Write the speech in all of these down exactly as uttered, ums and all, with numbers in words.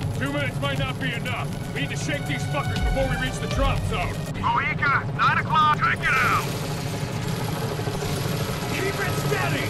Two minutes might not be enough. We need to shake these fuckers before we reach the drop zone. Mohica, nine o'clock, take it out! Keep it steady!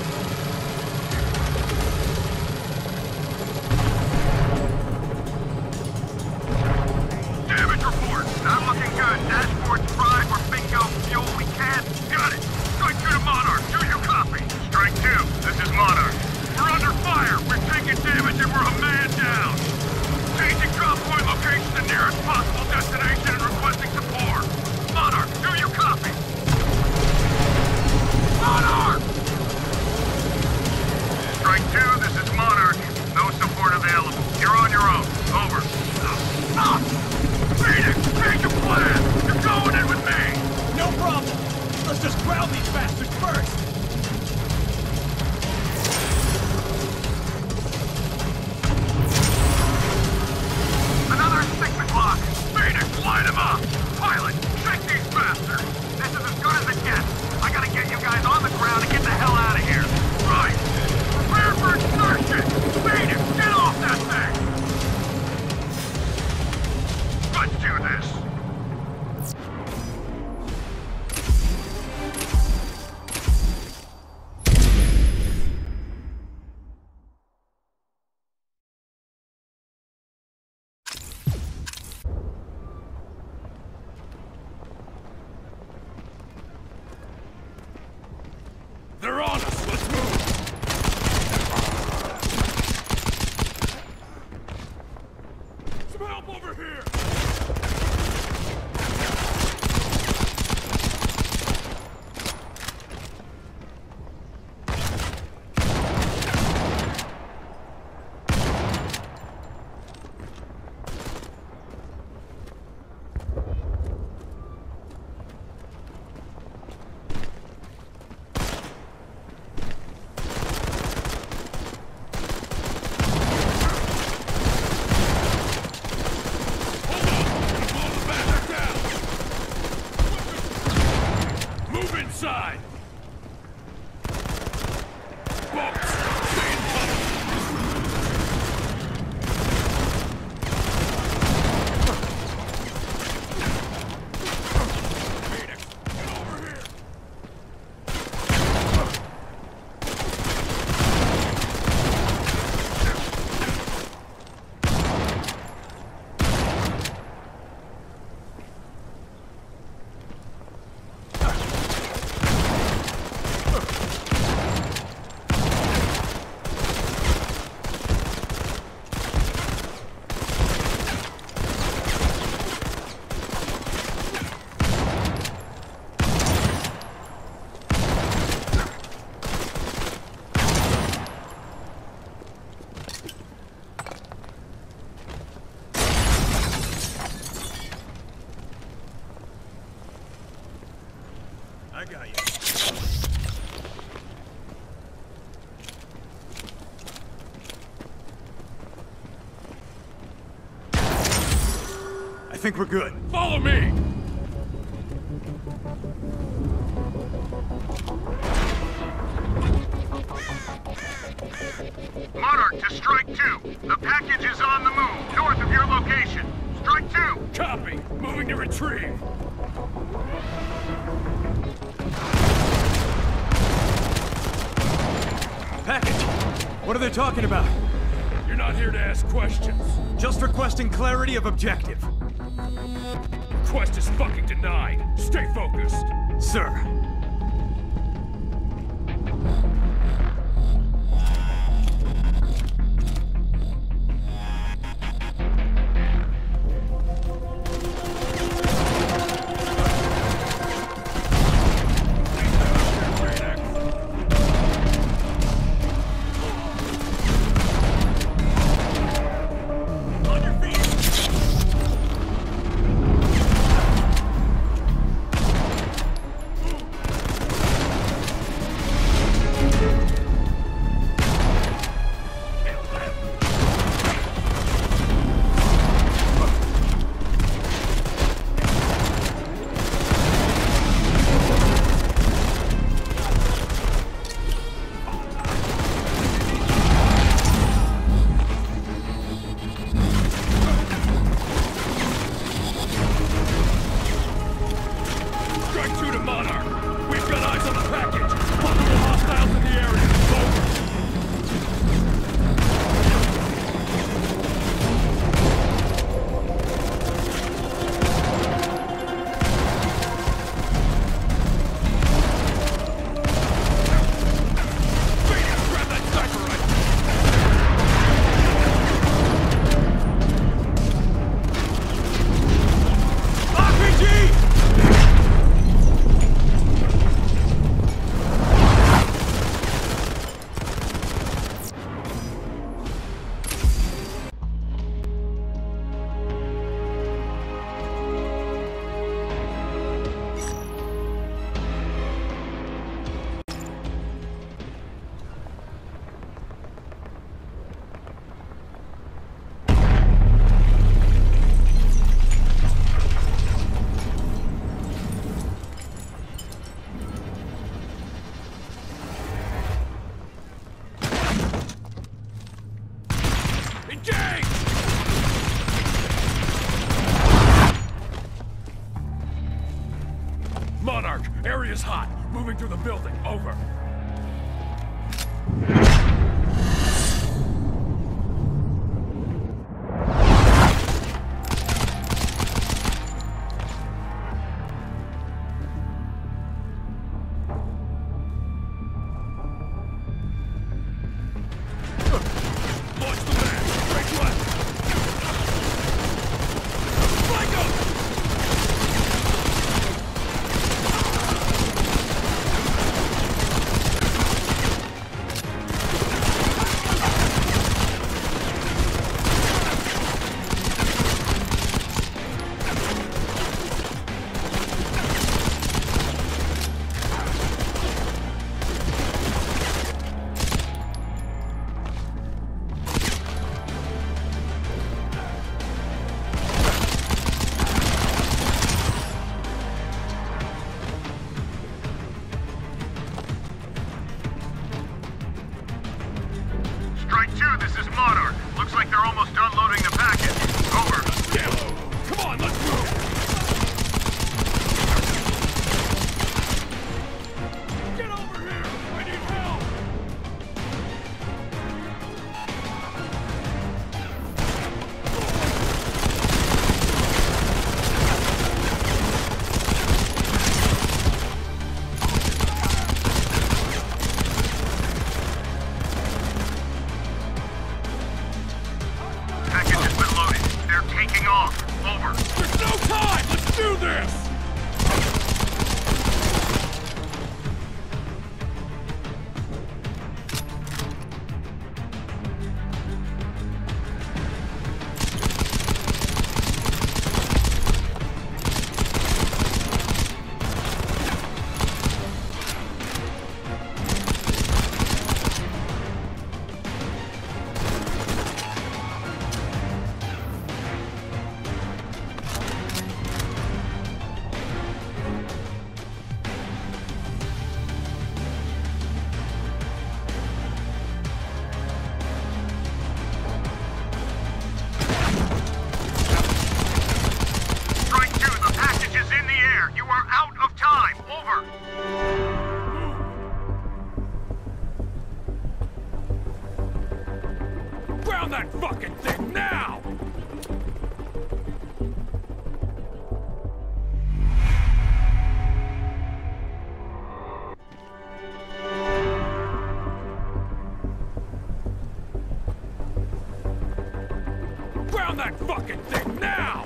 Damage report, not looking good. Dashboard's fried, we're bingo, fuel we can't. Got it! Strike two to Monarch, do you copy? Strike two, this is Monarch. We're under fire, we're taking damage and we're a man down. Changing drop point location to nearest possible destination and requesting support. Monarch, do you copy? Monarch! Strike two, this is Monarch. No support available. You're on your own. Over. Stop! Phoenix, change of plan! You're going in with me! No problem! Let's just ground these bastards first! Another segment lock! Phoenix, line him up! Pilot, check these bastards! This is as good as it gets! I gotta get you guys on the ground and get the hell out of here! Right! Prepare for exertion! Phoenix, get off that thing! Let's do this! They're on us! Let's move! Some help over here! Inside! Bolts! Stay in cover! Phoenix, get over here! I got you. I think we're good. Follow me! Monarch to Strike two. The package is on the move, north of your location. Strike two! Copy! Moving to retrieve! Package! What are they talking about? You're not here to ask questions. Just requesting clarity of objective. Request is fucking denied. Stay focused. Sir. is hot. Moving through the building. Over. That fucking thing now! Ground that fucking thing now!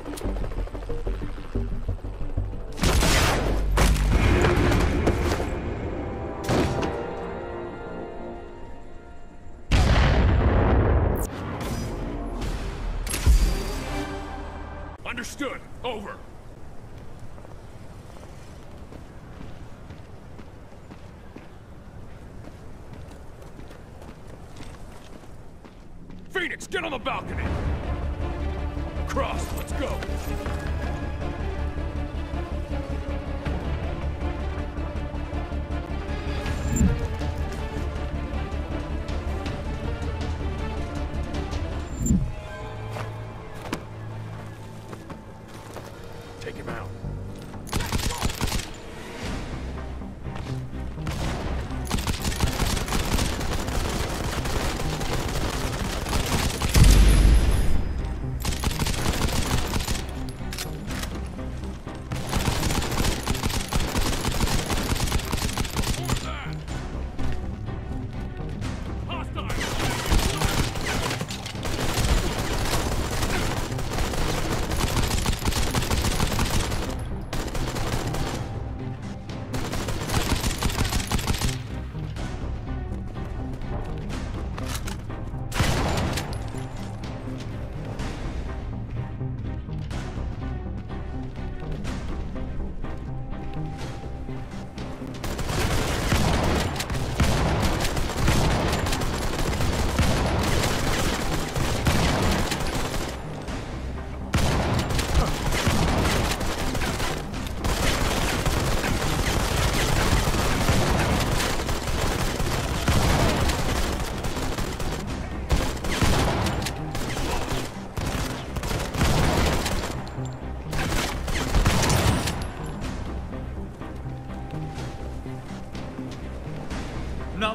Understood. Over. Phoenix, get on the balcony! Cross, let's go! Take him out.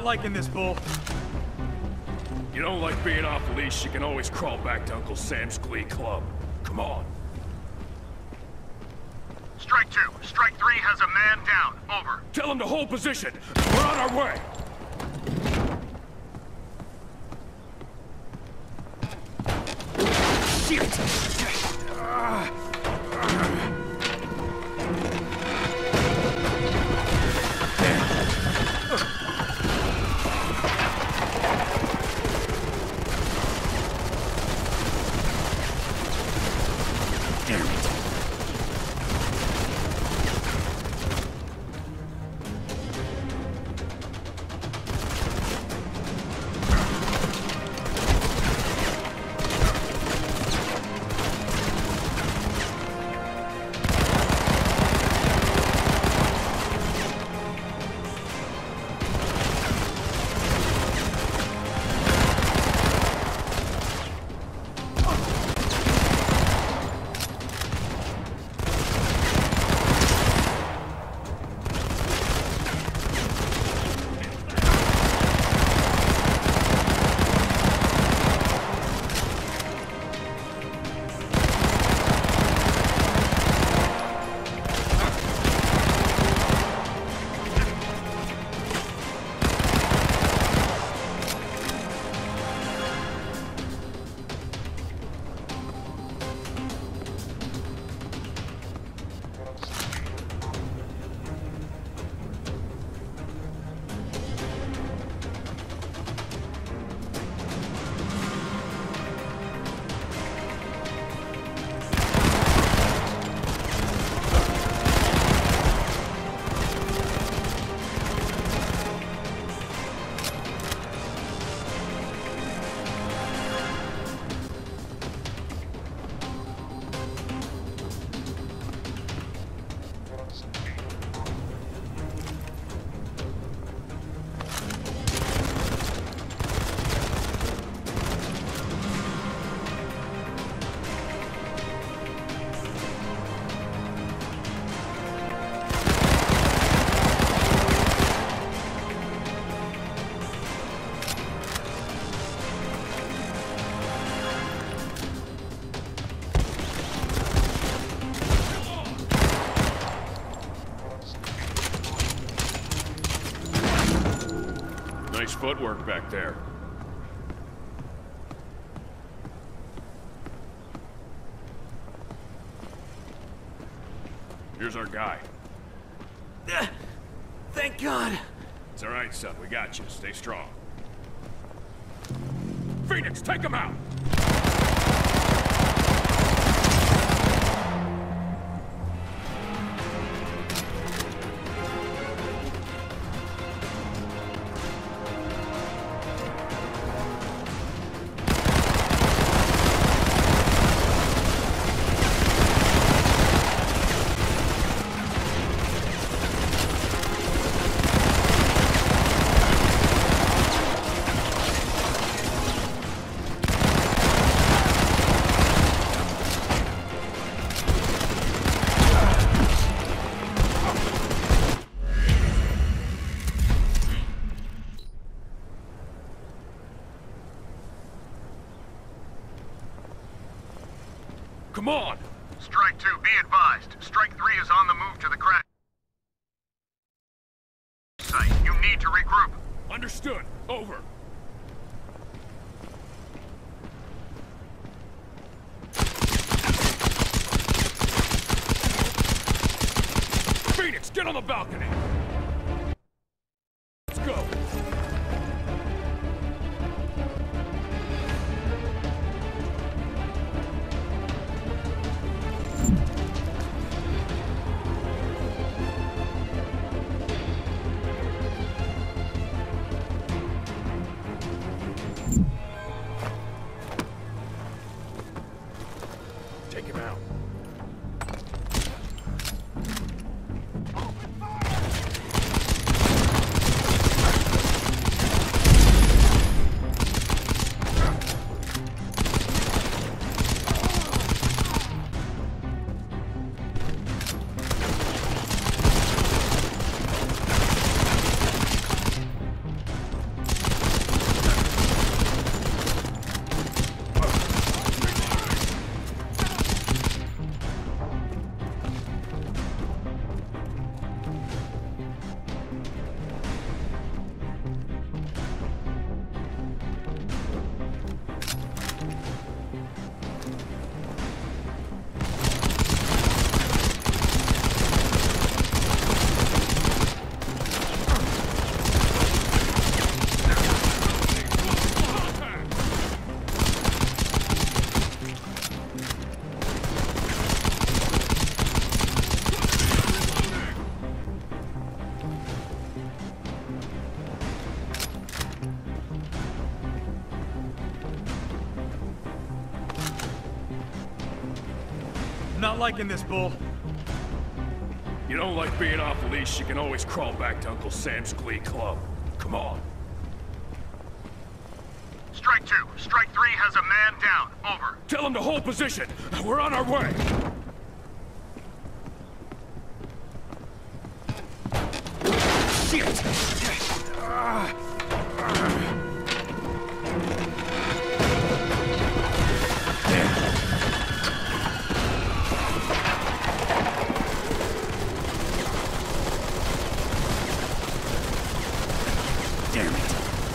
liking this, Bull. You don't like being off leash, you can always crawl back to Uncle Sam's Glee Club. Come on. Strike two. Strike three has a man down. Over. Tell him to hold position. We're on our way. Shit! Ah. Damn it. Nice footwork back there. Here's our guy. Uh, thank God. It's all right, son. We got you. Stay strong. Phoenix, take him out! Come on! Strike two, be advised. Strike three is on the move to the crash site. You need to regroup. Understood. Over. Phoenix, get on the balcony! Let's go! Take him out. Open fire! not liking this, Bull. You don't like being off leash, you can always crawl back to Uncle Sam's Glee Club. Come on. Strike two. Strike three has a man down. Over. Tell him to hold position. We're on our way. Shit! Ah. Damn it.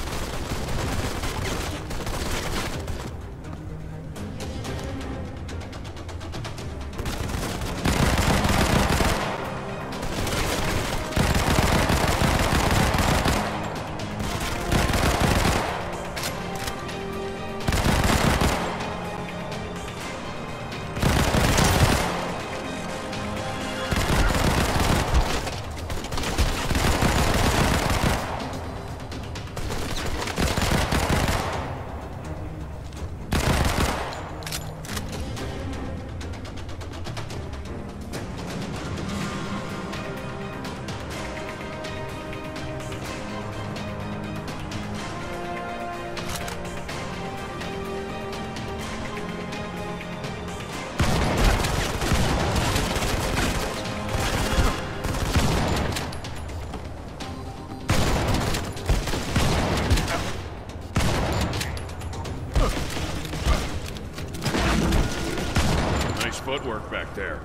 Footwork back there.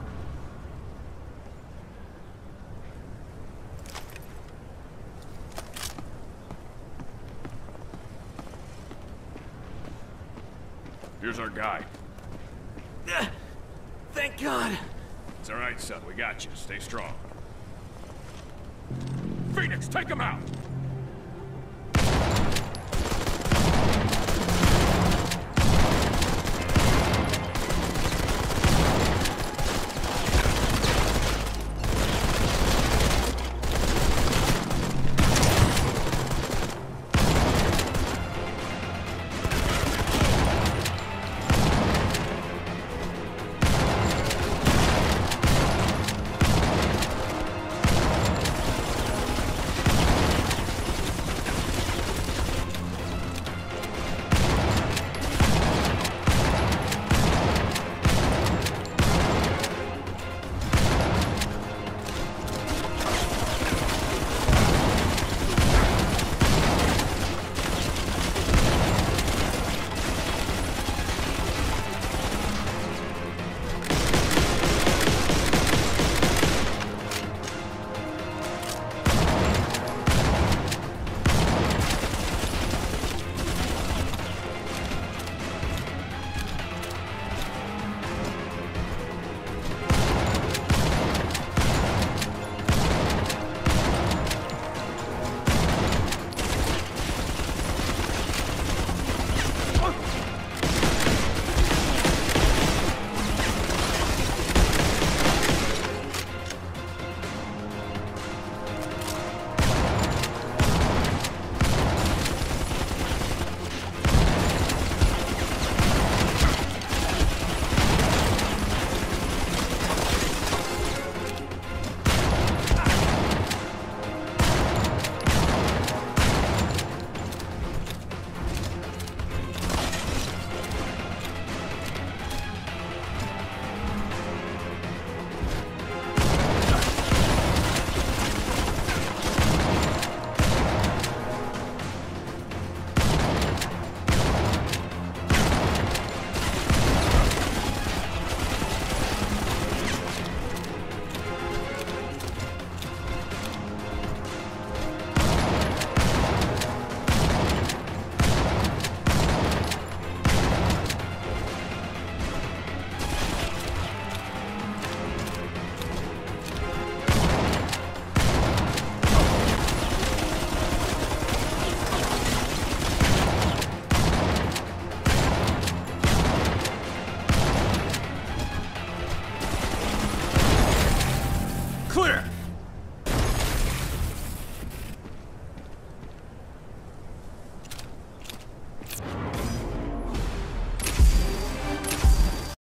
Here's our guy. Uh, thank God. It's all right, son. We got you. Stay strong. Phoenix, take him out!